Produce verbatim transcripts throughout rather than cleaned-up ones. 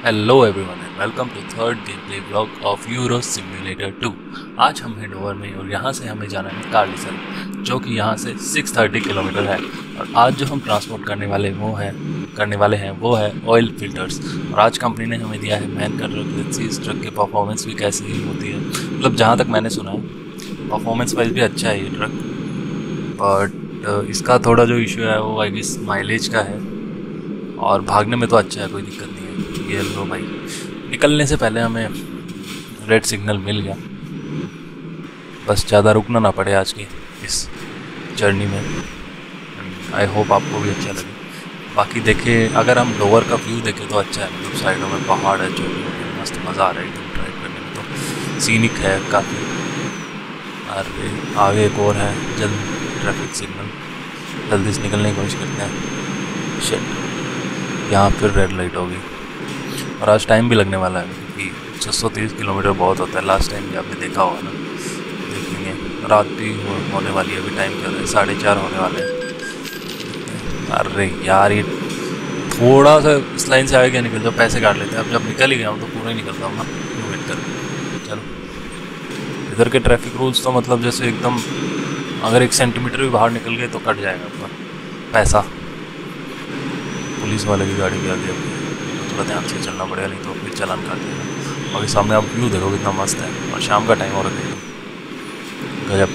Hello everyone and welcome to third game play blog of Euro simulator two. आज हम हैं Dover में और यहाँ से हमें जाना है कार्डिसन, जो कि यहाँ से छह सौ तीस किलोमीटर है। और आज जो हम ट्रांसपोर्ट करने वाले वो हैं करने वाले हैं वो है ऑयल फिल्टर्स। और आज कंपनी ने हमें दिया है मैन कर रखी इस ट्रक की परफॉर्मेंस भी कैसी होती है। मतलब जहाँ तक मैंने सुना है परफॉर्मेंस वाइज भी अच्छा है ये ट्रक, बट इसका थोड़ा जो इशू है वो आई गेस माइलेज का है। और भागने में तो अच्छा है, कोई दिक्कत नहीं है। ये लो भाई, निकलने से पहले हमें रेड सिग्नल मिल गया, बस ज़्यादा रुकना ना पड़े आज की इस जर्नी में। आई होप आपको भी अच्छा लगे। बाकी देखे अगर हम लोअर का व्यू देखें तो अच्छा है, मतलब साइडों में पहाड़ है, जो मस्त मज़ा आ रहा है एकदम ड्राइव करने में, तो सीनिक है काफ़ी। अरे आगे एक और है, जल्द ट्रैफिक सिग्नल, जल्दी से निकलने की कोशिश करते हैं। शिट, यहाँ फिर रेड लाइट होगी और आज टाइम भी लगने वाला है क्योंकि छह सौ तीस किलोमीटर बहुत होता है। लास्ट टाइम भी आपने देखा होगा ना, देखेंगे रात भी हो, होने वाली है। अभी टाइम क्या है, साढ़े चार होने वाले हैं। अरे यार ये थोड़ा सा इस लाइन से आगे क्या निकल जाओ, पैसे काट लेते हैं। अब जब निकल ही गया हूँ तो पूरा ही निकलता हूँ ना, क्यों वेट कर। चलो, इधर के ट्रैफिक रूल्स तो मतलब जैसे एकदम अगर एक सेंटीमीटर भी बाहर निकल गए तो कट जाएगा आपका पैसा। पुलिस वाले की गाड़ी भी आ गई, तो थोड़ा ध्यान से चलना पड़ेगा, नहीं तो फिर चालान काट देगा। बाकी सामने आप व्यू देखो कितना मस्त है, और शाम का टाइम हो रहा है गजब।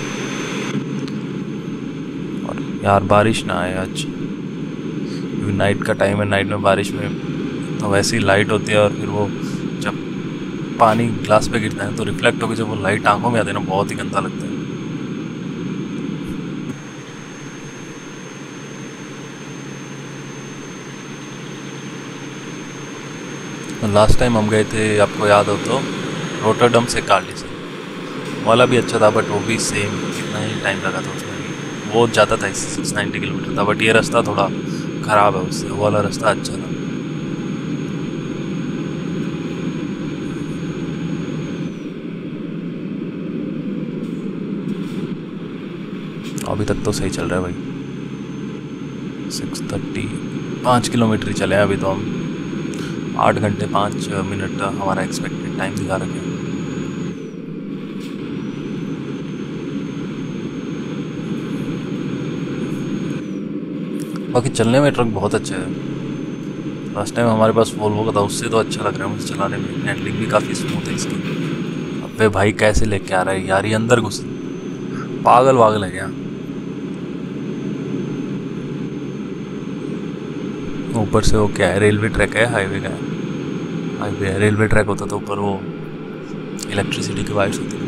और यार बारिश ना आए आज, क्योंकि नाइट का टाइम है। नाइट में बारिश में तो वैसी लाइट होती है, और फिर वो जब पानी ग्लास पे गिरता है तो रिफ्लेक्ट होकर जब वो लाइट आंखों में आती है ना, बहुत ही गंदा लगता है। लास्ट टाइम हम गए थे, आपको याद हो तो, रोटरडम से कार्डिसन वाला भी अच्छा था, बट वो भी सेम कितना ही टाइम लगा था उसमें भी। वो ज़्यादा था, छह सौ नब्बे किलोमीटर था, बट ये रास्ता थोड़ा ख़राब है उससे, वो वाला रास्ता अच्छा था। अभी तक तो सही चल रहा है भाई। सिक्स थर्टी पाँच किलोमीटर ही चले हैं अभी तो हम। आठ घंटे पाँच मिनट हमारा एक्सपेक्टेड टाइम दिखा रखे हैं। बाकी चलने में ट्रक बहुत अच्छा है। लास्ट टाइम हमारे पास वोल्वो का था, उससे तो अच्छा लग रहा है मुझे चलाने में। हैंडलिंग भी काफ़ी स्मूथ है इसकी। अबे भाई कैसे लेके आ रहा है यार, ये अंदर घुस पागल वागल है क्या। ऊपर से वो क्या है, रेलवे ट्रैक है, हाईवे का है। हाईवे है, रेलवे ट्रैक होता तो ऊपर वो इलेक्ट्रिसिटी की वायर्स होती है।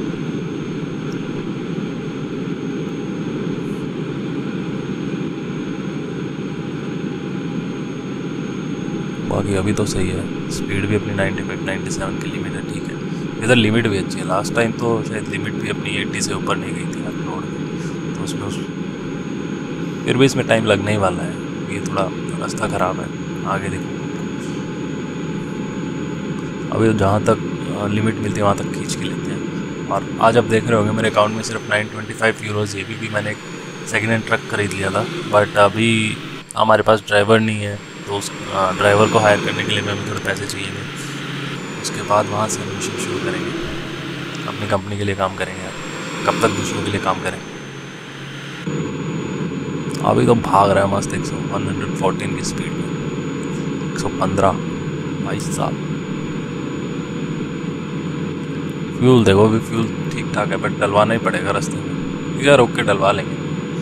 बाकी अभी तो सही है, स्पीड भी अपनी पचानवे सत्तानवे की लिमिट है, ठीक है। इधर लिमिट भी अच्छी है। लास्ट टाइम तो शायद लिमिट भी अपनी अस्सी से ऊपर नहीं गई थी यार रोड में, तो उसमें उस फिर भी इसमें टाइम लगने ही वाला है। ये थोड़ा रास्ता ख़राब है, आगे देखो। अभी तो जहाँ तक लिमिट मिलती है वहाँ तक खींच के लेते हैं। और आज आप देख रहे होंगे मेरे अकाउंट में सिर्फ नौ सौ पच्चीस यूरोज़। ये भी, भी मैंने एक सेकेंड हैंड ट्रक खरीद लिया था, बट अभी हमारे पास ड्राइवर नहीं है, तो उस ड्राइवर को हायर करने के लिए हमें थोड़े पैसे चाहिए। उसके बाद वहाँ से हम मिशन शुरू करेंगे, अपनी कंपनी के लिए काम करेंगे। कब तक दूसरों के लिए काम करें। अभी तो भाग रहा है मस्त एक सौ वन हंड्रेड फोर्टीन की स्पीड में, एक सौ पंद्रह भाई साहब। फ्यूल देखो, भी फ्यूल ठीक ठाक है, बट डलवाना ही पड़ेगा रास्ते में। इधर रोक के डलवा लेंगे।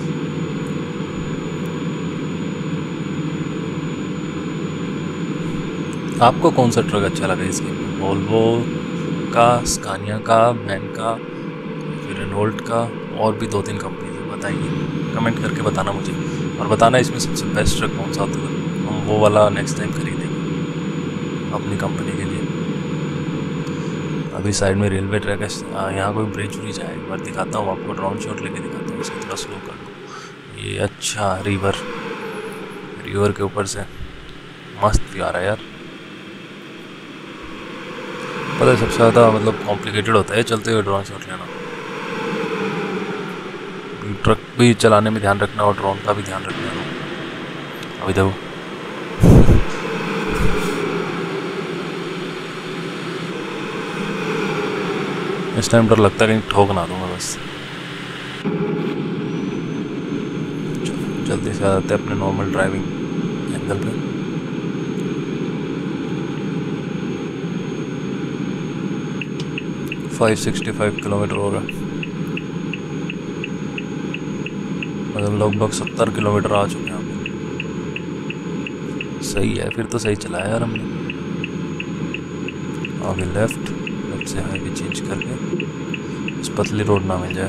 आपको कौन सा ट्रक अच्छा लगा इसके, वोल्वो का, स्कानिया का, मैन का, फिर रेनॉल्ट का, और भी दो तीन कंपनी है, बताइए कमेंट करके बताना मुझे। और बताना इसमें सबसे बेस्ट ट्रक कौन सा होता है, हम वो वाला नेक्स्ट टाइम खरीदेंगे अपनी कंपनी के लिए। अभी साइड में रेलवे ट्रैक है, यहाँ कोई ब्रिज व्रिज है, एक बार दिखाता हूँ आपको, ड्रोन शॉट लेके दिखाता हूँ। इसको थोड़ा स्लो कर दो। ये अच्छा रिवर, रिवर के ऊपर से मस्त व्यू आ रहा है यार। पता है सबसे ज़्यादा मतलब कॉम्प्लिकेटेड होता है चलते हुए ड्रोन शॉट लेना। ट्रक भी चलाने में ध्यान रखना और ड्रोन का भी ध्यान रखना। ありがとう。 अभी देखो, ありがとう。 ありがとう。 ありがとう。 ありがとう。 अभी देखो इस टाइम डर लगता है कहीं ठोक ना दूंगा बस। जल्दी से आ जाते हैं अपने नॉर्मल ड्राइविंग एंगल पे। फाइव सिक्सटी फाइव किलोमीटर हो रहा है, मतलब लगभग सत्तर किलोमीटर आ चुके हैं हम। सही है, फिर तो सही चलाया यार हमने। आगे लेफ्ट लेफ्ट से हाईवे चेंज करके इस पतली रोड ना मिल जाए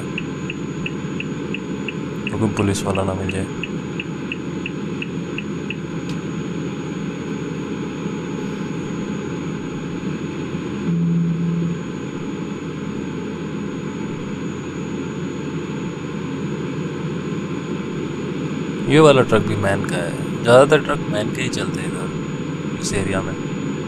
तो कोई पुलिस वाला ना मिल जाए। ये वाला ट्रक भी मैन का है, ज़्यादातर ट्रक मैन के ही चलते हैं इधर इस एरिया में।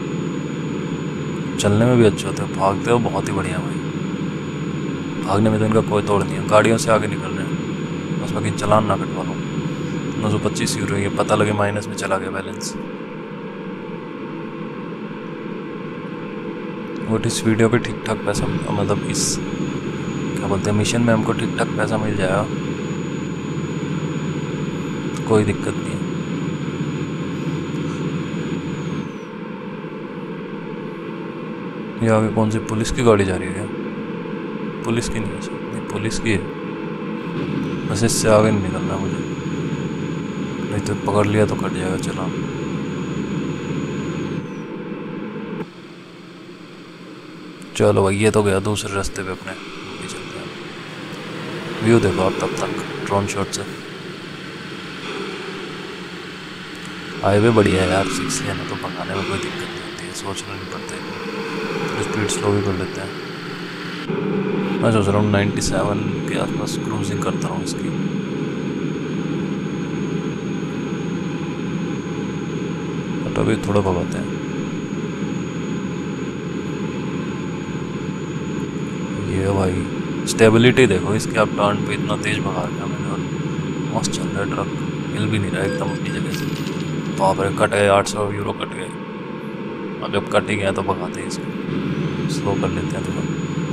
चलने में भी अच्छे होते हैं, भागते हो बहुत ही बढ़िया भाई। भागने में तो इनका कोई तोड़ नहीं है, गाड़ियों से आगे निकल रहे हैं, बस बाकी चलान ना कटवा लो। नौ सौ पच्चीस यूरो, ये पता लगे माइनस में चला गया बैलेंस। बट इस वीडियो पे ठीक ठाक पैसा, मतलब इस क्या बोलते हैं मिशन में हमको ठीक ठाक पैसा मिल जाएगा, कोई दिक्कत नहीं है। ये आगे कौन सी पुलिस की गाड़ी जा रही है क्या? पुलिस की नहीं है, नहीं पुलिस की है। बस इससे आगे नहीं निकलना मुझे, नहीं तो पकड़ लिया तो कट जाएगा चलान। चलो भाई, ये तो गया दूसरे रास्ते पे अपने, भी चलते हैं। व्यू देखो आप तब तक ड्रोन शॉट से। हाईवे बढ़िया है यार, सिक्स लेन है तो भगाने में कोई दिक्कत नहीं होती है, सोचना नहीं पड़ता है। स्पीड स्लो भी कर लेते हैं। मैं सोच रहा हूँ नाइन्टी सेवन के आसपास क्रूजिंग करता हूँ इसकी। बट अभी थोड़ा भगाते हैं। ये भाई स्टेबिलिटी देखो इसके, आप टर्न पे इतना तेज भगा दिया मैंने और मस्त चल रहा है ट्रक, हिल भी नहीं रहा है एकदम अपनी जगह से। बाप रे, कट गए, आठ सौ यूरो कट गए। अब जब कट ही गया तो भगाते हैं इसको, स्लो कर लेते हैं थोड़ा।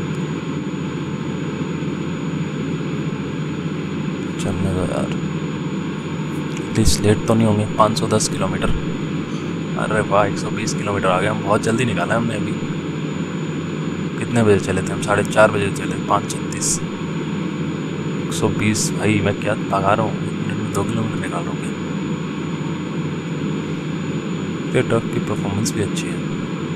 चलने दो यार, प्लीज लेट तो नहीं होंगे। पाँच सौ दस किलोमीटर, अरे वाह एक सौ बीस किलोमीटर आ गए हम, बहुत जल्दी निकाला है हमने। अभी कितने बजे चले थे हम? साढ़े चार बजे चले, पाँच छत्तीस, एक सौ बीस। भाई मैं क्या भगा रहा हूँ, एक मिनट में दो किलोमीटर निकाल रहा हूँ। ये ट्रक की परफॉर्मेंस भी अच्छी है।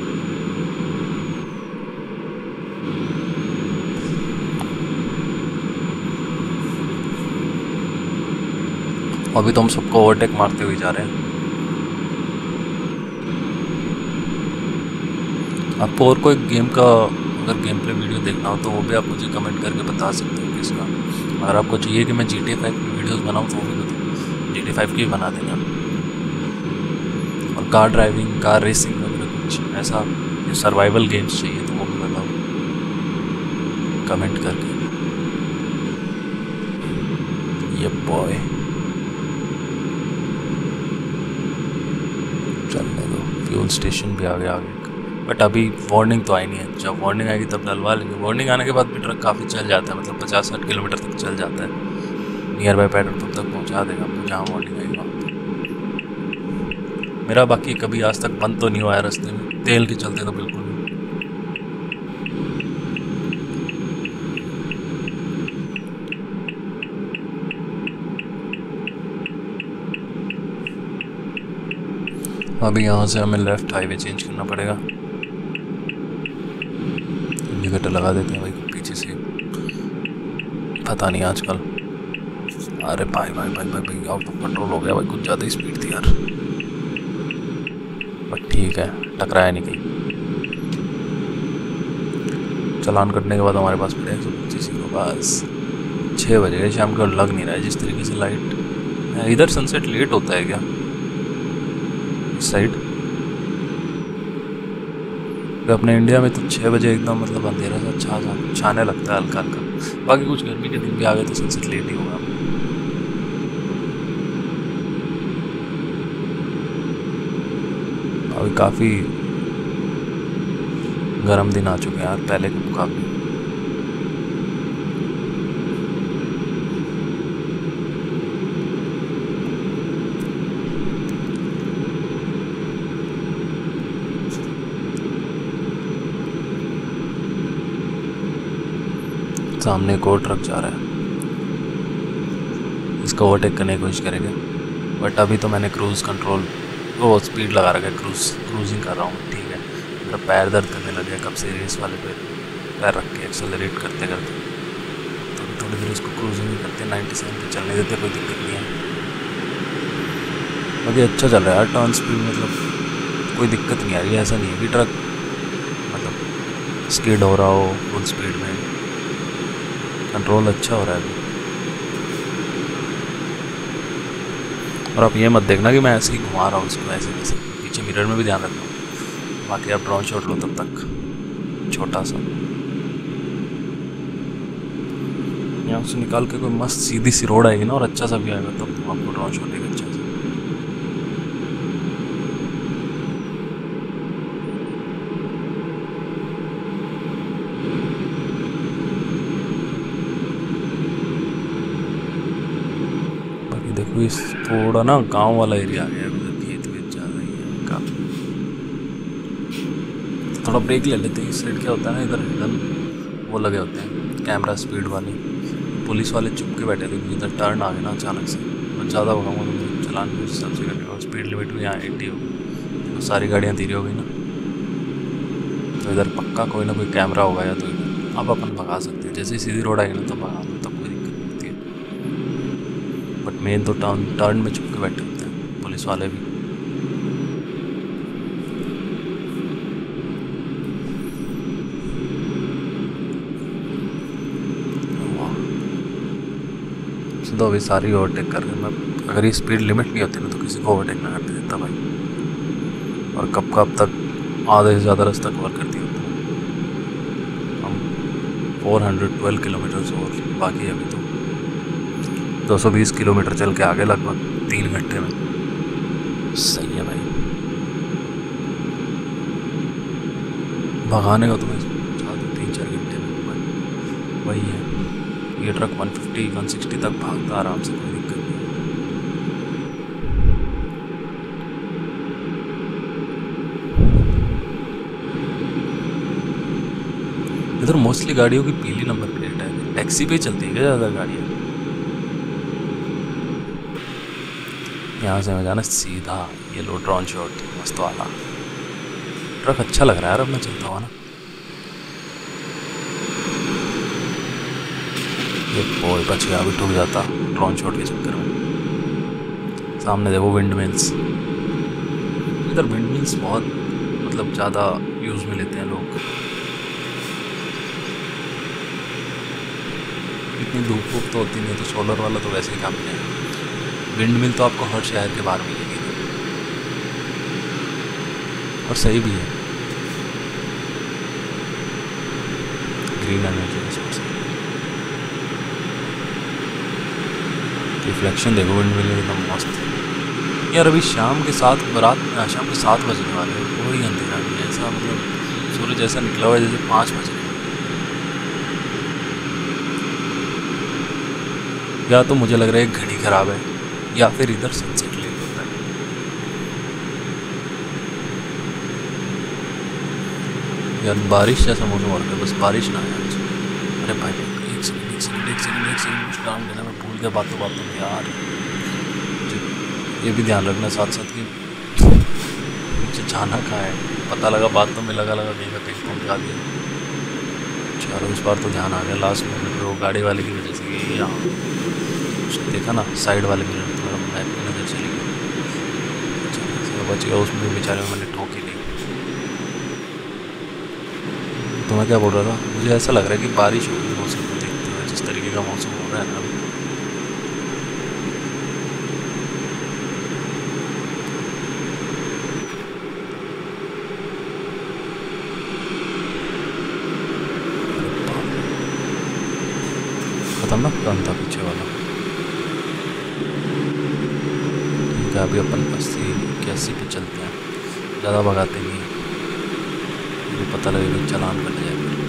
अभी तो हम सबको ओवरटेक मारते हुए जा रहे हैं। आपको और कोई गेम का अगर गेम प्ले वीडियो देखना हो तो वो भी आप मुझे कमेंट करके बता सकते हो किसका। अगर आपको चाहिए कि मैं जी टी ए फाइव की वीडियोज़ बनाऊँ तो वो भी बताओ, जी टी ए फाइव की बना देंगे हम। और कार ड्राइविंग, कार रेसिंग वगैरह कुछ ऐसा सर्वाइवल गेम्स चाहिए तो वो भी बताओ कमेंट करके। ये बॉय चलने दो, फ्यूल स्टेशन भी आ गया आगे। बट अभी वार्निंग तो आई नहीं है, जब वार्निंग आएगी तब डलवा लेंगे। वार्निंग आने के बाद भी ट्रक काफ़ी चल जाता है, मतलब पचास साठ किलोमीटर तक चल जाता है। नियर बाई पेट्रोल पंप तक पहुंचा देगा हमको जहाँ वार्निंग आएगी वहाँ पर। मेरा बाकी कभी आज तक बंद तो नहीं हुआ है रास्ते में, तेल के चलते तो बिल्कुल नहीं। अभी यहाँ से हमें लेफ्ट हाईवे चेंज करना पड़ेगा। इंडिकेटर लगा देते हैं भाई पीछे से, पता नहीं आजकल। अरे भाई भाई भाई भाई भाई आउट ऑफ कंट्रोल हो गया भाई, कुछ ज़्यादा ही स्पीड थी यार। बट ठीक है, टकराया नहीं कहीं। चालान कटने के बाद हमारे पास पड़े एक सौ पच्चीस के पास। छः बजे शाम को, लग नहीं रहा है जिस तरीके से लाइट। इधर सनसेट लेट होता है क्या इस साइड? अपने इंडिया में तो छः बजे एकदम मतलब अंधेरा सा छा जा छाने लगता है हल्का हल्का। बाकी कुछ गर्मी के दिन भी आ गए तो सनसेट लेट ही होगा। अभी काफ़ी गर्म दिन आ चुके हैं यार पहले के मुकाबले। सामने एक और ट्रक जा रहा है, इसको ओवरटेक करने की कोशिश करेंगे। बट अभी तो मैंने क्रूज़ कंट्रोल वो स्पीड लगा रखा है, क्रूज क्रूजिंग कर रहा हूँ। ठीक है, मेरा पैर दर्द करने लगे कब से रेस वाले पे पैर रख के एक्सेलरेट करते करते। तो थोड़ी देर इसको क्रूजिंग भी करते हैं, नाइन्टी सेवन पे चलने देते, कोई दिक्कत नहीं है। अभी अच्छा चल रहा है यार, टर्न स्पीड मतलब कोई दिक्कत नहीं आ रही है। ऐसा नहीं है कि ट्रक मतलब स्किड हो रहा हो फुल स्पीड में, कंट्रोल अच्छा हो रहा है अभी। और आप ये मत देखना कि मैं ऐसे ही घुमा रहा हूँ इसको ऐसे वैसे, पीछे मिरर में भी ध्यान रखना। बाकी आप ड्रोन शॉट लो तब तक छोटा सा, यहाँ से निकाल के कोई मस्त सीधी सी रोड आएगी ना और अच्छा सा भी आएगा, तब तो आपको ड्रोन शॉट लेगा अच्छा सा। बाकी देखो इस थोड़ा ना गांव वाला एरिया आ गया है, खेत वेत ज़्यादा ही है काफ़ी। थोड़ा ब्रेक ले लेते हैं। इस साइड क्या होता है ना, इधर इधर वो लगे होते हैं कैमरा स्पीड वाले, पुलिस वाले चुप के बैठे थे। इधर टर्न आ गया ना अचानक से, और ज़्यादा भगाऊंगा तो मेरे चलान भी उस हिसाब से कटेगा। और स्पीड लिमिट भी यहाँ एट्टी होगी, तो सारी गाड़ियाँ धीरे हो गई ना, तो इधर पक्का कोई ना कोई कैमरा होगा या तो इधर आप अपन भगा सकते हैं। जैसे ही सीधी रोड आएगी ना तो भगा लो, तब कोई दिक्कत नहीं होती है। बट मेन तो टर्न टर्न में चुप के बैठे होते हैं पुलिस वाले भी। तो अभी सारी ओवरटेक कर रहे हैं। मैं अगर ये स्पीड लिमिट नहीं होती ना तो किसी को ओवरटेक ना करते देता भाई। और कब कब तक आधे से ज़्यादा रास्ता कवर कर दिया होता। हम फोर हंड्रेड ट्वेल्व किलोमीटर और बाकी अभी तो दो सौ बीस किलोमीटर चल के आगे लगभग तीन घंटे में। सही है भाई, भगाने का तो मैं तीन चार घंटे में वही है। ये truck one fifty one sixty तक भागता आराम से, कोई दिक्कत नहीं। इधर मोस्टली गाड़ियों की पीली नंबर प्लेट है, टैक्सी पे चलती है क्या ज़्यादा गाड़ियाँ। यहाँ से मैं जाना सीधा ये लो ड्रोन शॉट मस्त वाला। ट्रक अच्छा लग रहा है यार अपना चलता हुआ ना। और बच गया, अभी ठुक जाता ड्रोन शॉट के चक्कर में। सामने देखो विंड मिल्स, इधर विंड मिल्स बहुत मतलब ज़्यादा यूज़ में लेते हैं लोग। इतनी धूप वूप तो होती नहीं, तो सोलर वाला तो वैसे ही काम है। विंड मिल तो आपको हर शहर के बाहर मिलेगी और सही भी है, ग्रीन एनर्जी रिसोर्स। रिफ्लेक्शन देखो विंड मिल एकदम मस्त यार। अभी शाम के सात रात शाम के सात बजने वाले हैं, कोई अंधेरा नहीं है ऐसा, मतलब सूरज ऐसा निकला हुआ है जैसे पाँच बज रहे हैं। या तो मुझे लग रहा है घड़ी खराब है या फिर इधर सनसेट लेट होता है। यार बारिश जैसा मौसम हो रहा है, बस बारिश ना आए। अरे भाई एक सेकंड एक सेकंड एक सेकंड एक सेकंड कुछ काम देना, मैं भूल गया बातों बातों में यार। ये भी ध्यान रखना साथ साथ कि मुझे जाना कहाँ है। पता लगा बात तो में लगा लगा कहीं का कहीं पहुँचा दिया। चलो इस बार तो ध्यान आ गया लास्ट मोमेंट में, वो गाड़ी वाले की वजह से कि यहाँ देखा ना साइड वाले में थोड़ा मैप में नजर चली गई, बच गया उसमें बेचारे में मैंने ठोक ही ली। तो मैं क्या बोल रहा था, मुझे ऐसा लग रहा है कि बारिश होगी मौसम को देखते हुए, जिस तरीके का मौसम हो रहा है ना। खतरनाक टर्न था पीछे वाला। ठीक है, अभी अपन अस्सी इक्यासी पे चलते हैं, ज़्यादा भगाते नहीं, मुझे पता लगेगा चालान कट जाए फिर।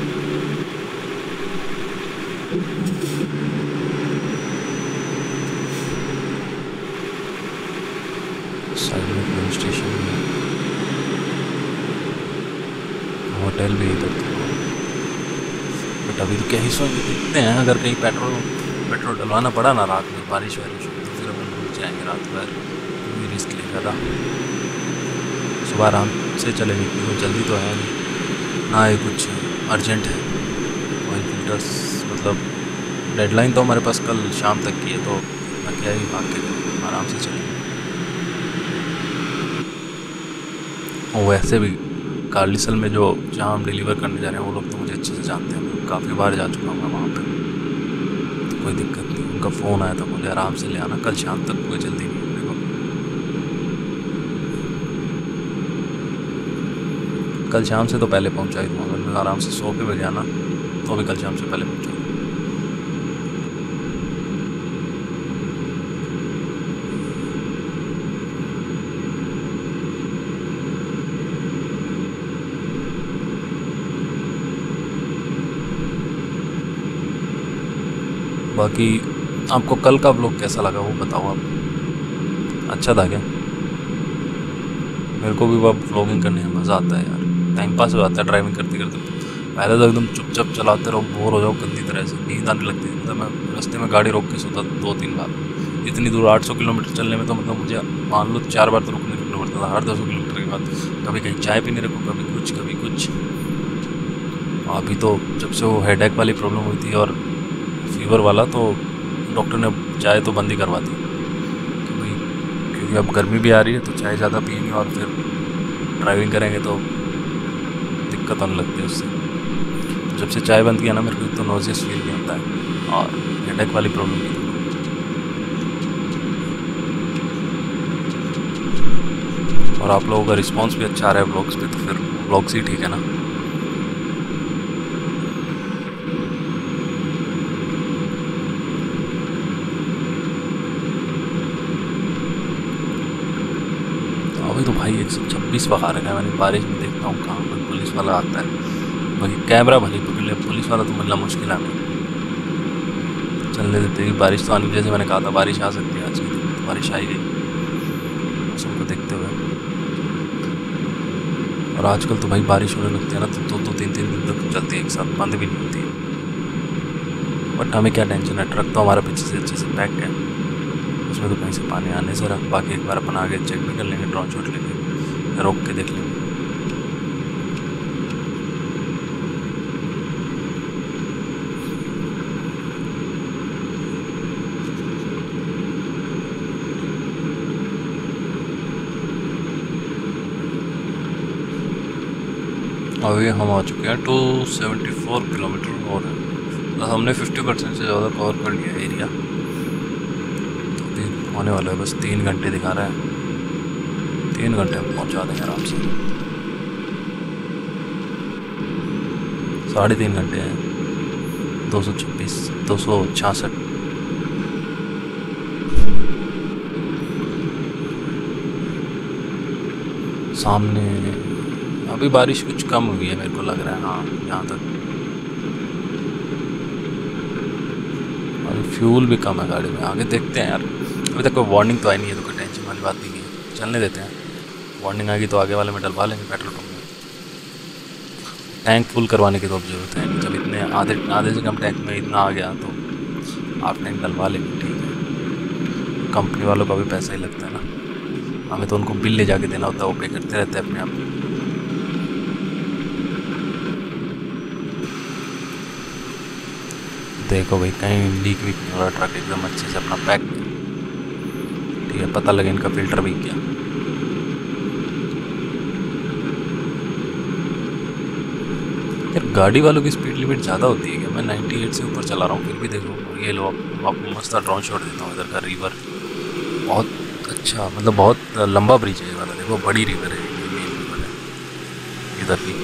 साइड में पुलिस स्टेशन भी है, होटल भी इधर था, बट बट अभी तो क्या ही सोएंगे, देखते हैं अगर कहीं पेट्रोल पेट्रोल डलवाना पड़ा ना रात में बारिश वारिश हो तो फिर अपन रुक जाएंगे रात भर, कोई रिस्क नहीं ज़्यादा। सुबह आराम से चलेंगे क्योंकि जल्दी तो है नहीं ना, ये कुछ अर्जेंट है। ऑयल फिल्टर्स मतलब डेडलाइन तो हमारे पास कल शाम तक की है, तो मैं क्या ही भाग के आराम से चलेंगे। और वैसे भी कार्लिसल में जो जहाँ हम डिलीवर करने जा रहे हैं वो लोग तो मुझे अच्छे से जानते हैं, मैं काफ़ी बार जा चुका हूँ वहाँ पे, तो कोई दिक्कत नहीं। उनका फ़ोन आया था मुझे आराम से ले आना कल शाम तक, कोई जल्दी नहीं है मेरे को। कल शाम से तो पहले पहुँचा ही दूँगा, अगर मैं आराम से सो के भी गया ना तो भी कल शाम से पहले पहुँचा। बाकी आपको कल का व्लॉग कैसा लगा वो बताओ आप, अच्छा था क्या? मेरे को भी वह व्लॉगिंग करने में मज़ा आता है यार, टाइम पास हो जाता है ड्राइविंग करते करते। पहले तो एकदम चुपचाप चलाते रहो, बोर हो जाओ गंदी तरह से, नींद आने लगती थी। मतलब मैं रास्ते में गाड़ी रोक के सोता दो तीन बार, इतनी दूर आठ सौ किलोमीटर चलने में तो मतलब मुझे मान लो चार बार तो रुकने रुकना पड़ता था हर दो सौ किलोमीटर के बाद। कभी कहीं चाय पीने रखो, कभी कुछ कभी कुछ। अभी तो जब से वो हेडेक वाली प्रॉब्लम हुई थी और फीवर वाला, तो डॉक्टर ने चाय तो बंद ही करवा दी क्योंकि क्योंकि अब गर्मी भी आ रही है तो चाय ज़्यादा पियेंगे और फिर ड्राइविंग करेंगे तो दिक्कत होने लगती है उससे। तो जब से चाय बंद किया ना मेरे को तो नोजियस फील भी होता है और हेडेक वाली प्रॉब्लम भी। और आप लोगों का रिस्पांस भी अच्छा आ रहा है ब्लॉग्स पे, तो फिर ब्लॉग्स ही ठीक है ना। अभी तो भाई एक सौ छब्बीस बखा रखा है मैंने, बारिश में देखता हूँ कहाँ पर पुलिस वाला आता है। बाकी कैमरा भले पकड़ ले, पुलिस वाला तो मिलना मुश्किल है हमें। चलने देते कि बारिश तो आने, जैसे मैंने कहा था बारिश आ सकती है आज की, तो बारिश आई गई मौसम को देखते हुए। और आजकल तो भाई बारिश होने लगती है ना तो दो दो तीन तीन दिन तक चलती है एक साथ, बंद भी नहीं होती है। बट हमें क्या टेंशन है, ट्रक तो हमारा पीछे से अच्छे से पैक है, उसमें तो कहीं से पानी आने से रख। बाकी एक बार अपन आगे चेक भी कर लेंगे, ड्रोन शॉट लेंगे, रोक के देख लेंगे। अभी हम आ चुके हैं टू सेवेंटी फोर किलोमीटर और है, हमने फिफ्टी परसेंट से ज़्यादा कवर कर लिया एरिया। होने वाला है बस तीन घंटे दिखा रहा है, तीन घंटे में पहुंचा देंगे आराम से। साढ़े तीन घंटे हैं, दो सौ छब्बीस दो सौ छियासठ। सामने अभी बारिश कुछ कम हुई है मेरे को लग रहा है, हाँ यहाँ तक। अभी फ्यूल भी कम है गाड़ी में, आगे देखते हैं यार। अभी तक कोई वार्निंग तो आई नहीं है तो कोई टेंशन वाली बात नहीं है, चलने देते हैं। वार्निंग आएगी तो आगे वाले में डलवा लेंगे पेट्रोल पंप में। टैंक फुल करवाने की तो अब जरूरत है नहीं, जब इतने आधे आधे से कम टैंक में इतना आ गया तो आप टैंक डलवा लेंगे, ठीक है। कंपनी वालों का भी पैसा ही लगता है ना, हमें तो उनको बिल ले जाके देना होता है, वो पे करते रहते हैं अपने आप। देखो भाई कहीं लीक वीक नहीं हो रहा, ट्रक एकदम अच्छे से अपना पैक, ठीक है। पता लगे इनका फिल्टर भी क्या। यार गाड़ी वालों की स्पीड लिमिट ज़्यादा होती है क्या? मैं अट्ठानवे से ऊपर चला रहा हूँ फिर भी देखो। और ये लो आपको मस्त ड्रोन शॉट देता हूँ इधर का रिवर, बहुत अच्छा, मतलब बहुत लंबा ब्रिज है ये वाला। देखो बड़ी रिवर है, मेन रिवर है इधर की।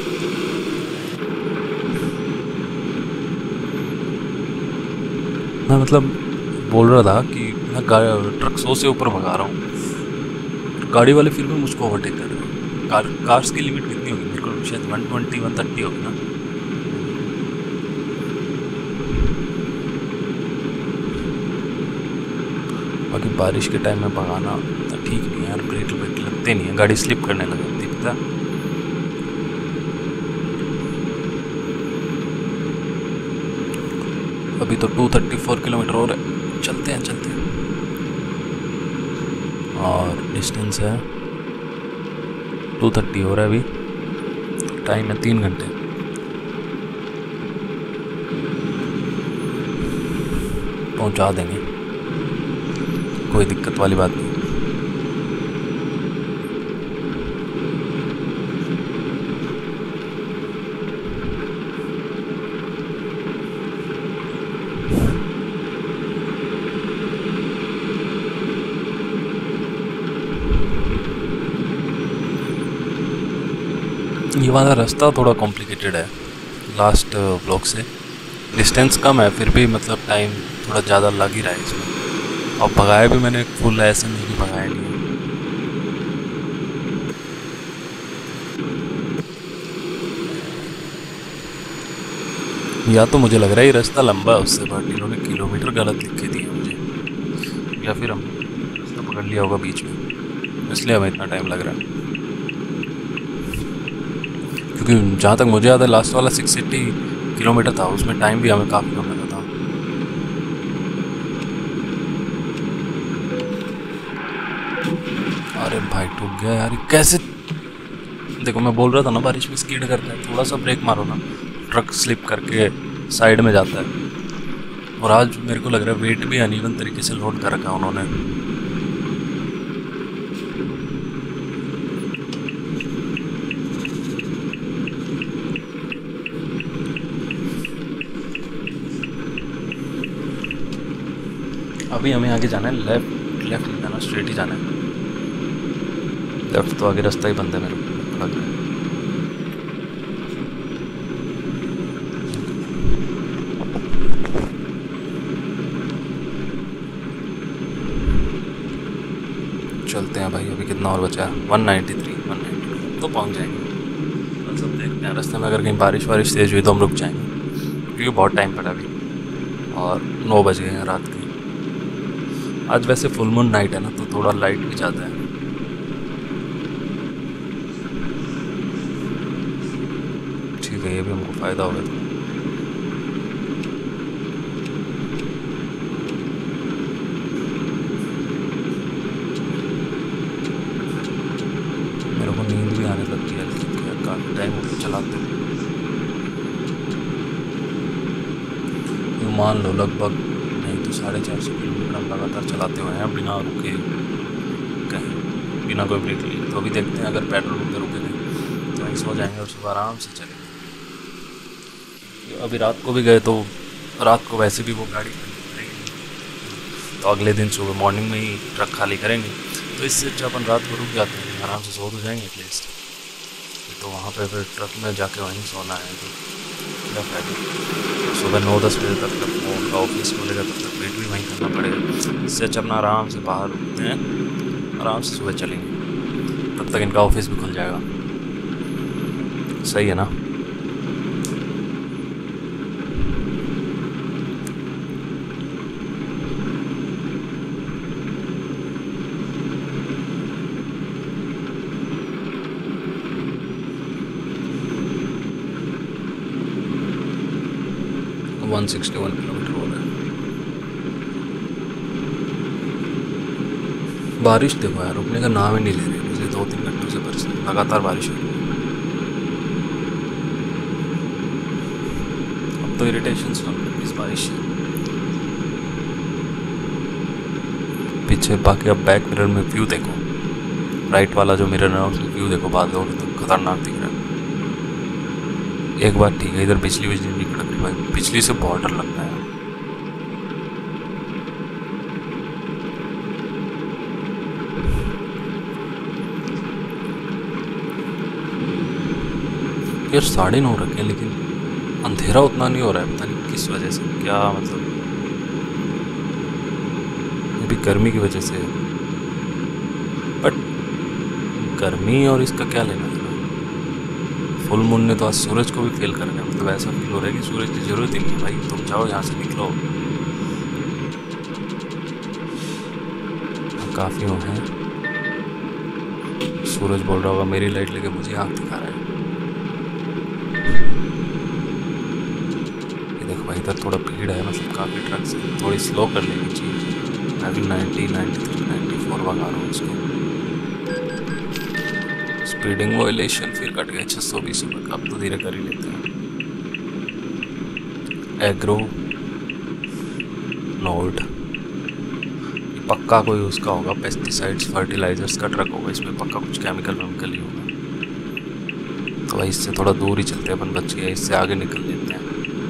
मैं मतलब बोल रहा था कि मैं ट्रक सौ से ऊपर भगा रहा हूँ, गाड़ी वाले फिर भी मुझको ओवरटेक कर रहे हैं। कार कार्स की लिमिट कितनी होगी? मेरे को शायद वन ट्वेंटी वन थर्टी होगी ना। बाकी बारिश के टाइम में भगाना तो ठीक नहीं है यार, ब्रेक ब्रेक लगते नहीं है, गाड़ी स्लिप करने लग जाती है पता। अभी तो टू थर्टी फोर किलोमीटर और है, चलते हैं चलते हैं। और डिस्टेंस है टू थर्टी हो रहा है अभी, टाइम है तीन घंटे। पहुंचा देंगे, कोई दिक्कत वाली बात नहीं। ये वाला रास्ता थोड़ा कॉम्प्लिकेटेड है लास्ट ब्लॉक से, डिस्टेंस कम है फिर भी मतलब टाइम थोड़ा ज़्यादा लग ही रहा है इसमें। और भगाया भी मैंने फुल ऐसे नहीं कि भगाया नहीं। या तो मुझे लग रहा है ये रास्ता लंबा है उससे, बट इन्होंने किलोमीटर गलत लिख के दिया मुझे, या फिर हम रास्ता पकड़ लिया होगा बीच में, इसलिए हमें इतना टाइम लग रहा है। क्योंकि जहाँ तक मुझे याद है लास्ट वाला सिक्स एट्टी किलोमीटर था, उसमें टाइम भी हमें काफ़ी कम लगा था। अरे भाई टूट गया यार, कैसे? देखो मैं बोल रहा था ना बारिश में स्कीड करता है, थोड़ा सा ब्रेक मारो ना ट्रक स्लिप करके साइड में जाता है। और आज मेरे को लग रहा है वेट भी अनइवन तरीके से लोड कर रखा है उन्होंने। अभी हमें आगे जाना है, लेफ्ट लेफ्ट नहीं जाना, स्ट्रेट ही जाना है। लेफ्ट तो आगे रास्ता ही बंद है मेरे को लग रहा है। चलते हैं भाई, अभी कितना और बचा है? One ninety three, one ninety two तो पहुंच जाएंगे। बस अब देखते हैं रास्ते में अगर कहीं बारिश वारिश तेज हुई तो हम रुक जाएंगे, क्योंकि बहुत टाइम पड़ा अभी और नौ बज गए हैं रात के। आज वैसे फुल मून नाइट है ना, तो थोड़ा लाइट भी ज़्यादा है। ठीक है, ये भी हमको फ़ायदा होगा। तो मेरे को नींद भी आने लगती है, काफ़ी टाइम चलाते हुए। मान लो लगभग नहीं तो साढ़े चार सौ किलोमीटर हम लगातार चलाते हुए हैं बिना रुके कहीं, बिना कोई ब्रेक लिए। तो अभी देखते हैं अगर पेट्रोल पे रुके नहीं तो वहीं सो जाएंगे और सुबह आराम से चलेंगे। अभी रात को भी गए तो रात को वैसे भी वो गाड़ी करेंगे, तो अगले दिन सुबह मॉर्निंग में ही ट्रक खाली करेंगे। तो इससे अच्छा अपन रात को रुक जाते हैं, आराम से सो तो जाएंगे एटलीस्ट। तो वहाँ पे फिर ट्रक में जाके वहीं सोना है तो क्या फ़ायदा। सुबह नौ दस बजे तक तक फोन का ऑफिस खुलेगा, तब तक वेट भी वहीं करना पड़ेगा। इससे अच्छा अपना आराम से बाहर रुकते हैं, आराम से सुबह चलेंगे, तब तक इनका ऑफिस भी खुल जाएगा। सही है ना? वन सिक्सटी वन किलोमीटर हो रहा है। बारिश देखो यार, रुकने का नाम ही नहीं ले रही। पिछले दो तीन घंटों से बरस लगातार बारिश हो रही है। अब तो इरिटेशन सुन इस बारिश से। पीछे बाकी अब बैक मिरर में व्यू देखो, राइट वाला जो मिरर है उसमें व्यू देखो, बादलों के तो खतरनाक दिख रहा है। एक बात ठीक है, इधर बिजली बिजली नहीं कड़क रही भाई, बिजली से बहुत डर लगता है। यार साढ़े नौ रखे हैं लेकिन अंधेरा उतना नहीं हो रहा है, पता नहीं किस वजह से, क्या मतलब ये भी गर्मी की वजह से। बट गर्मी और इसका क्या लेना है? फुल मून ने तो आज सूरज को भी फेल कर दिया। मतलब ऐसा फील हो रहा है कि सूरज की जरूरत ही नहीं है भाई, तुम जाओ यहाँ से निकलो। काफ़ी वो है, सूरज बोल रहा होगा मेरी लाइट लेके मुझे आँख दिखा रहा है। ये देखो भाई इधर थोड़ा भीड़ है, मतलब काफ़ी ट्रक्स है, थोड़ी स्लो कर लेनी चाहिए। मैं भी ninety ninety three ninety four भगा रहा हूँ उसको। स्पीडिंग वॉयलेशन फिर कट गए छः सौ बीस रुपये का, अब तो धीरे कर ही लेते हैं। एग्रो नोड पक्का कोई उसका होगा, पेस्टिसाइड्स फर्टिलाइजर्स का ट्रक होगा, इसमें पक्का कुछ केमिकल वेमिकल ही होगा। तो भाई इससे थोड़ा दूर ही चलते हैं अपन, बच गए, इससे आगे निकल लेते हैं।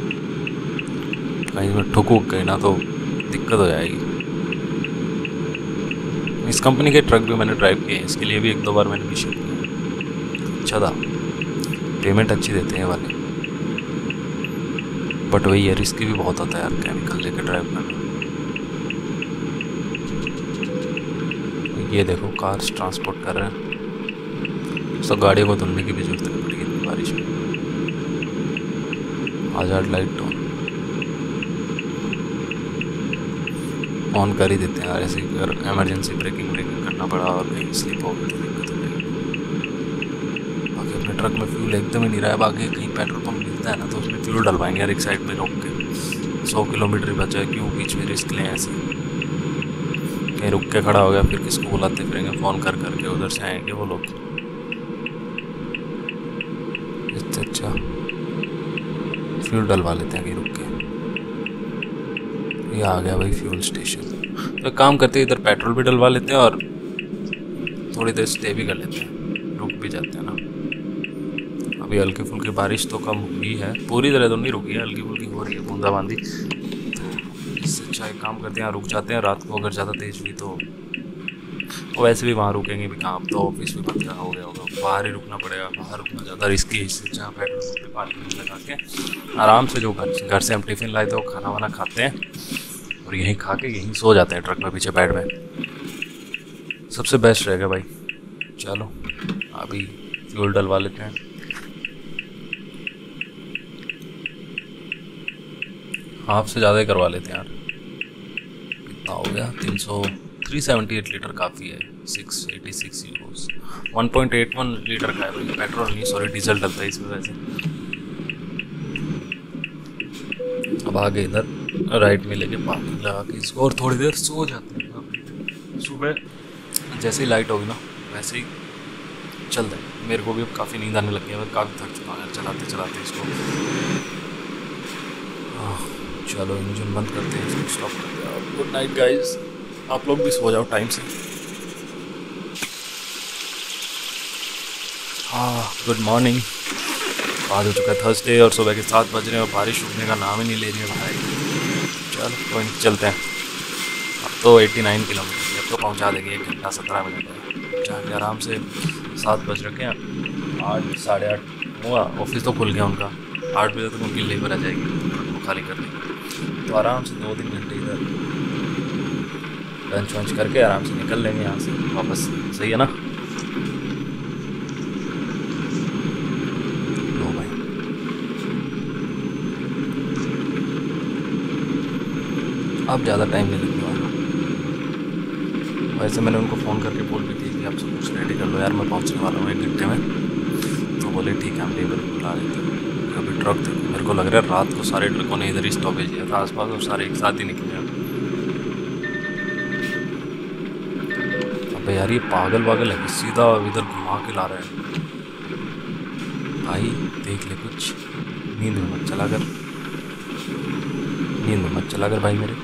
कहीं में ठुक उक गए ना तो दिक्कत हो जाएगी। इस कंपनी के ट्रक भी मैंने ड्राइव किए हैं, इसके लिए भी एक दो बार मैंने भी शिफ्ट किया, अच्छा था, पेमेंट अच्छी देते हैं वाले, बट वही है रिस्की भी बहुत होता है यार केमिकल लेकर ड्राइव करना। ये देखो कार्स ट्रांसपोर्ट कर रहे हैं, सब गाड़ियों को धुलने की भी जरूरत नहीं पड़ेगी बारिश में। आजाद लाइट ऑन ऑन कर ही देते हैं यार, ऐसे अगर इमरजेंसी ब्रेकिंग ब्रेकिंग करना पड़ा और कहीं स्लिप हो गई तो दिक्कत हो जाएगी। बाकी अपने ट्रक में फ्यूल एकदम ही नहीं रहा है, बाकी कहीं पेट्रोल पंप मिलता है ना तो उसमें फ्यूल डलवाएंगे यार, एक साइड में रोक के। सौ किलोमीटर ही बचा है, क्यों बीच में रिस्क लें ऐसे, कहीं रुक के खड़ा हो गया फिर किसको बुलाते फिरेंगे फ़ोन कर करके, उधर से आएंगे वो लोग। इससे अच्छा फ्यूल डलवा लेते हैं कहीं रुक के। ये आ गया भाई फ्यूल स्टेशन, तो एक काम करते हैं इधर पेट्रोल भी डलवा लेते हैं और थोड़ी देर स्टे भी कर लेते हैं, रुक भी जाते हैं ना। अभी हल्की फुल्की बारिश तो कम हुई है, पूरी तरह तो नहीं रुकी है, हल्की फुल्की हो रही है बूंदाबांदी। इससे अच्छा एक काम करते हैं रुक जाते हैं, रात को अगर ज़्यादा तेज़ हुई तो वैसे भी वहाँ रुकेंगे भी कहाँ, अब तो ऑफिस भी बंद हो गया होगा, बाहर ही रुकना पड़ेगा, बाहर रुकना ज़्यादा रिस्की है। इससे जहाँ पेट्रोल पंप पे पार्किंग लगा के आराम से जो घर घर से हम टिफ़िन लाए थे वो खाना वाना खाते हैं और यहीं खा के यहीं सो जाते हैं ट्रक में पीछे बेड में, सबसे बेस्ट रहेगा भाई। चलो अभी फ्यूल डलवा लेते हैं। हाफ से ज़्यादा ही करवा लेते हैं यार, कितना हो गया तीन सौ थ्री सेवेंटी एट लीटर काफ़ी है, six eighty six euros, one point eight one litre का है भाई, पेट्रोल नहीं सॉरी डीजल डलता है इसमें वैसे। अब आगे इधर राइट में लेके पार्किंग लगा के इसको और थोड़ी देर सो जाते हैं। सुबह जैसे ही लाइट होगी ना वैसे ही चल रहे, मेरे को भी अब काफ़ी नींद आने लगी है, मैं काफ़ी थक चुका है चलाते चलाते इसको। चलो इंजन बंद करते हैं, इसको स्टॉप करते हैं। गुड नाइट गाइस, आप लोग भी सो जाओ टाइम से। हाँ गुड मॉर्निंग, आज हो चुका है थर्सडे और सुबह के सात बज रहे हैं और बारिश रुकने का नाम ही नहीं ले रही है भाई। चलो कोई नहीं, चलते हैं। अब तो नवासी किलोमीटर, अब तो पहुंचा देंगे, एक घंटा सत्रह मिनट है, जाके आराम से। सात बज रखे हैं, आठ साढ़े आठ हुआ, ऑफिस तो खुल गया उनका, आठ बजे तक उनकी लेबर आ जाएगी वो खाली करने, तो आराम से दो तीन घंटे इधर लंच वंच करके आराम से निकल लेंगे यहाँ से वापस, सही है ना। लो भाई अब ज़्यादा टाइम नहीं लगने वाला, वैसे मैंने उनको फ़ोन करके बोल भी थी कि आप सब कुछ रेडी कर लो यार, मैं पहुँचने वाला हूँ एक घंटे में, तो बोले ठीक है हम लेबर बुला लेते हैं। अभी ट्रक थे, मेरे को लग रहा है रात को सारे ट्रकों ने इधर ही स्टॉपेज दिया था आसपास और सारे एक साथ ही निकले। अबे यार ये पागल वागल है, सीधा इधर घुमा के ला रहे हैं भाई, देख ले कुछ, नींद में मत चला कर, नींद में मत चला कर भाई मेरे।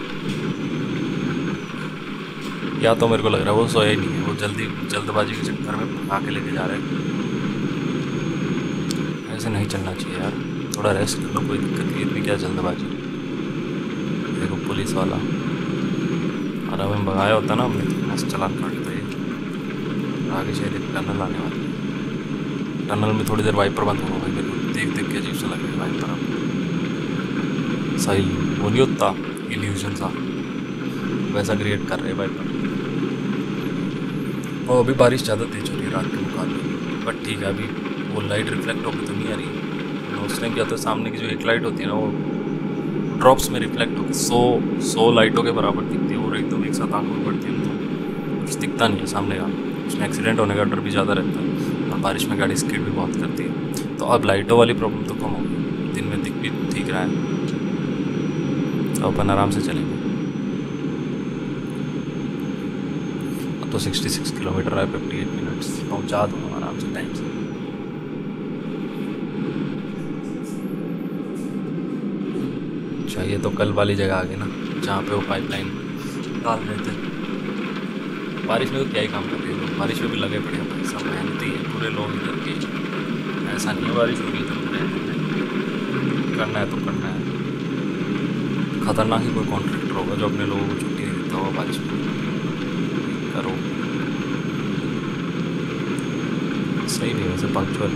या तो मेरे को लग रहा है वो सोया ही नहीं है, वो जल्दी जल्दबाजी के चक्कर में भगा के लेके जा रहे हैं। ऐसे नहीं चलना चाहिए यार, थोड़ा रेस्ट कर लो, कोई दिक्कत नहीं, इतनी क्या जल्दबाजी। देखो पुलिस वाला, और हमें भगाया होता ना हमने तो मस्त चालान काटता है। आगे शायद एक टनल आने वाली है, टनल में थोड़ी देर वाइपर बंद होगा भाई, मेरे को देख देख के अजीब सा लग रहा है वाइपर। अब सही वो नहीं होता इल्यूजन सा, वैसा क्रिएट कर रहे हैं वाइपर। और अभी बारिश ज़्यादा तेज हो रही है रात के मुकाबले, बट ठीक है अभी वो लाइट रिफ्लेक्ट होकर तो नहीं आ रही। उस टाइम क्या होता है, सामने की जो एक लाइट होती है ना वो ड्रॉप्स में रिफ्लेक्ट होकर सौ सौ लाइटों के बराबर दिखती है, और एकदम एक साथ आंखों में पड़ती है तो कुछ दिखता नहीं है सामने का, उसमें एक्सीडेंट होने का डर भी ज़्यादा रहता है, और बारिश में गाड़ी स्पीड भी बहुत करती है। तो अब लाइटों वाली प्रॉब्लम तो कम होगी, दिन में दिख भी ठीक रहा है। तो अपन आराम से चलेंगे। अब तो छियासठ किलोमीटर है, अट्ठावन मिनट्स पहुंचा दूँगा आराम से टाइम से। अच्छा ये तो कल वाली जगह आ गई ना, जहाँ पे वो पाइपलाइन डाल रहे थे। बारिश में तो क्या ही काम कर रहे हैं, बारिश में भी लगे पड़े हैं, सब मेहनती हैं पूरे लोग इधर के। ऐसा नहीं है बारिश होगी तो करना है तो करना है। खतरनाक ही कोई कॉन्ट्रैक्टर होगा जो अपने लोगों को छुट्टी नहीं देता होगा बारिश में। करो सही नहीं, वैसे पंक्चुअल।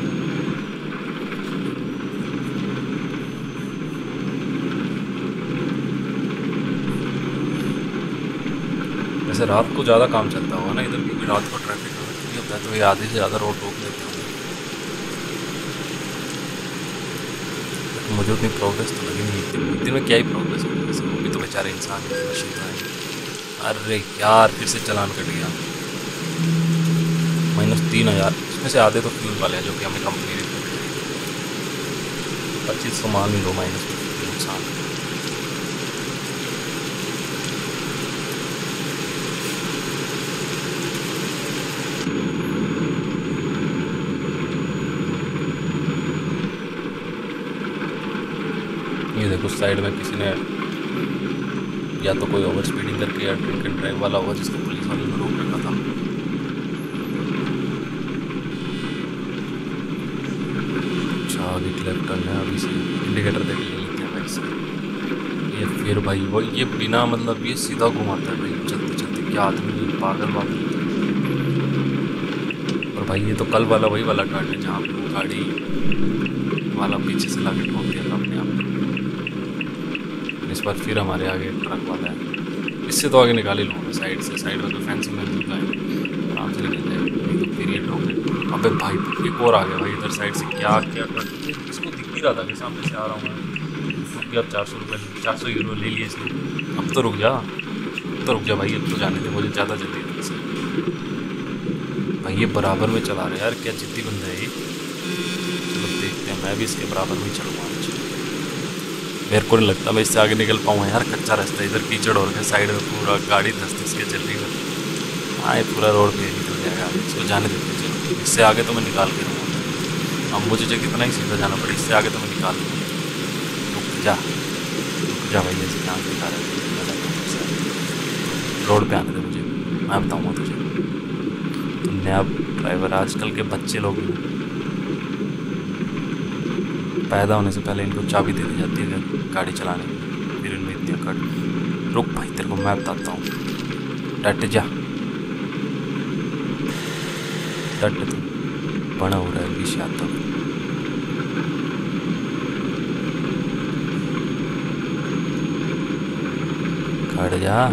वैसे रात को ज़्यादा काम चलता होगा ना इधर, क्योंकि रात को ट्रैफिक नहीं होता है तो ये आधे से ज़्यादा रोड रोक लेते होंगे। मुझे उतनी प्रोग्रेस तो लगी नहीं थी, दिन में क्या ही प्रोग्रेस होगी, वैसे वो भी तो बेचारे इंसान मशीन है। अरे यार फिर से चालान कट गया, माइनस तीन हज़ार। इसमें से आधे तो फ्यूल वाले हैं जो कि हमें कंपनी ने पच्चीस सौ मान लो माइनस में नुकसान। ये देखो साइड में किसी ने या तो कोई ओवर स्पीडिंग करके या ड्रिंक एंड ड्राइव वाला होगा जिसको पुलिस वाले ने रोक रखा था। अच्छा आगे लेफ्ट टर्न है, अभी से इंडिकेटर देख लेते हैं भाई से। ये फिर भाई वो ये बिना मतलब ये सीधा घुमाता है भाई चलते चलते, क्या आदमी पागल वागल। और भाई ये तो कल वाला वही वाला टर्न है जहाँ पे वो गाड़ी वाला पीछे से लाके ठोक दिया था अपने आप। इस बार फिर हमारे आगे ट्रक वाला है, इससे तो आगे निकाल ही लूँगा साइड से। साइड में तो फेंसिंग में मिलता है, आराम से निकल जाएगा। तो फिर ये ठोक। अबे भाई एक और आ गया भाई इधर साइड से, क्या क्या कर इसको दिख नहीं रहा था कि सामने से आ रहा हूँ मैं। रुक गया, अब चार सौ रुपये चार सौ यूरो ले लिए इसने। अब तो रुक जा, अब तो रुक जा भाई, अब तो जाने दे, मुझे ज़्यादा जल्दी है इससे। भाई ये बराबर में चला रहा है यार, क्या जिद्दी बंदा है ये। चलो देखते हैं, मैं भी इसके बराबर में चलूँगा। मेरे को नहीं लगता मैं इससे आगे निकल पाऊँगा यार, कच्चा रास्ता है, इधर कीचड़ हो गया साइड में, पूरा गाड़ी धस धस के चल रही है। हाँ ये पूरा रोड पे निकल जाएगा, इसको जाने देते हैं। चलो इससे आगे तो मैं निकाल के रहूँगा। अब मुझे जो कितना ही सीधा जाना पड़े, इससे आगे तो मैं निकाल दूँगा। रुक जा रुक जा भाई, ऐसे कहाँ दिखा रहा है, रोड पे आने दे मुझे, मैं बताऊँगा तुझे। तो नया ड्राइवर आजकल के बच्चे लोग पैदा होने से पहले इनको चाबी दे दी जाती है गाड़ी चलाने की, फिर इनमें इतनी अकड़। रुक भाई तेरे को मैं बताता हूँ, डट जा, डट तू, बड़ा हो रहा है विष आता। खड़ जा,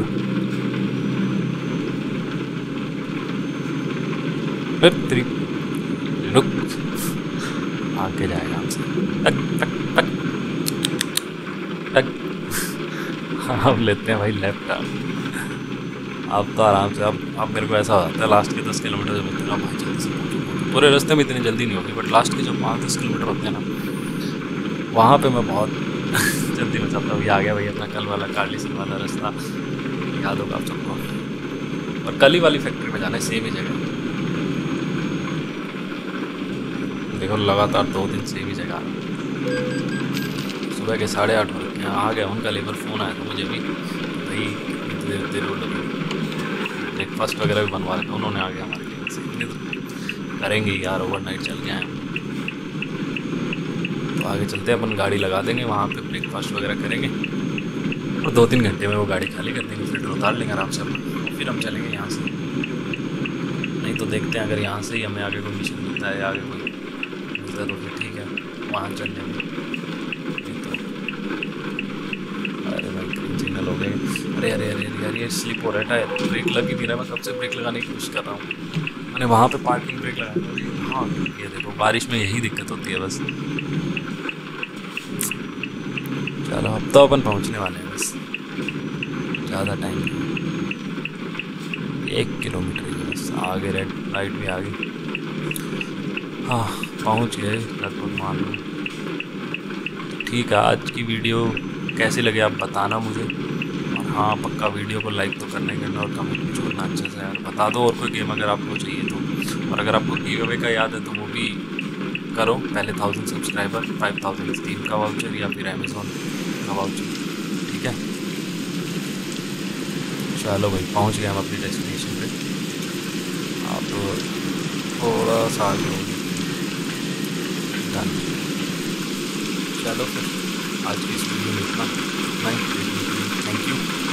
तेरी रुक, आगे जाएगा हमसे। टक टक टक टक। अब लेते हैं भाई लेफ्ट टर्न। अब तो आराम से, अब अब मेरे को ऐसा होता है लास्ट के दस किलोमीटर जब इतना भाई जल्दी से पहुँचूँ। पूरे रास्ते में इतनी जल्दी नहीं होगी, बट लास्ट के जो पाँच दस किलोमीटर होते हैं ना, वहाँ पे मैं बहुत जल्दी में चलता हूँ। ये आ गया भाई अपना कल वाला कार्लिसन वाला रास्ता, याद होगा आप सबको। और कल ही वाली फैक्ट्री में जाना है, सेम ही जगह। देखो लगातार दो दिन से भी जगह, सुबह के साढ़े आठ बजे यहाँ आ गया। उनका लेबर फ़ोन आया था मुझे भी, भाई देर देर हो लगी, ब्रेकफास्ट वगैरह भी बनवा रहे थे उन्होंने, आ गया हमारे लिए से। तो करेंगे यार, ओवरनाइट चल के आए तो आगे चलते हैं, अपन गाड़ी लगा देंगे वहाँ पे, ब्रेकफास्ट वगैरह करेंगे और दो तीन घंटे में वो गाड़ी खाली कर देंगे, फिर उतार लेंगे आराम से अपन, फिर हम चलेंगे यहाँ से। नहीं तो देखते हैं अगर यहाँ से ही हमें आगे कोई मिशन मिलता है, आगे कोई तो फिर ठीक है वहाँ चलने में। तो अरे भाई सिग्नल हो गए। अरे अरे अरे यार ये स्लिप हो रहा है टायर, ब्रेक लग ही नहीं रहा। मैं कब से ब्रेक लगाने की कोशिश कर रहा हूँ, मैंने वहाँ पे पार्किंग ब्रेक लगाया। हाँ ये देखो बारिश में यही दिक्कत होती है बस। चलो अब तो अपन पहुँचने वाले हैं बस, ज़्यादा टाइम नहीं, एक किलोमीटर ही बस। आगे रेड लाइट भी आ गई, हाँ पहुंच गए लगभग मान लो। ठीक है आज की वीडियो कैसी लगे आप बताना मुझे। और हाँ, पक्का वीडियो को लाइक तो करना ही करना और कमेंट भी छोड़ना अच्छे से यार। बता दो और कोई गेम अगर आपको चाहिए तो। और अगर आपको गिव अवे का याद है तो वो भी करो। पहले thousand subscriber five thousand Steam का वाउचर या फिर अमेज़ॉन का वाउचर, ठीक है। चलो भाई, पहुंच गए हम अपनी डेस्टिनेशन पे। आप थोड़ा सा आगे हो गए। डन। चलो फिर आज की इस वीडियो में इतना। Thank you.